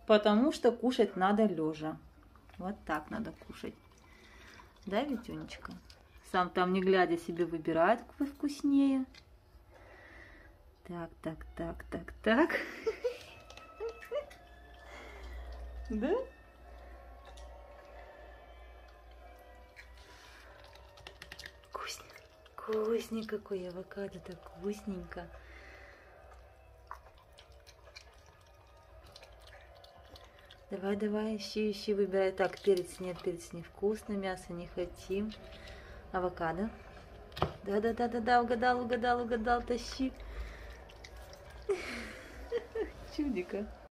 Потому что кушать надо лежа. Вот так надо кушать. Да, Витюнечка? Сам там не глядя себе выбирает вкуснее. Так, так, так, так, так. Да? Вкусненько. Вкусненько какой авокадо, так вкусненько. Давай, давай, ищи, выбирай. Так, перец невкусно, мясо не хотим. Авокадо. Да, угадал, тащи. Чудика.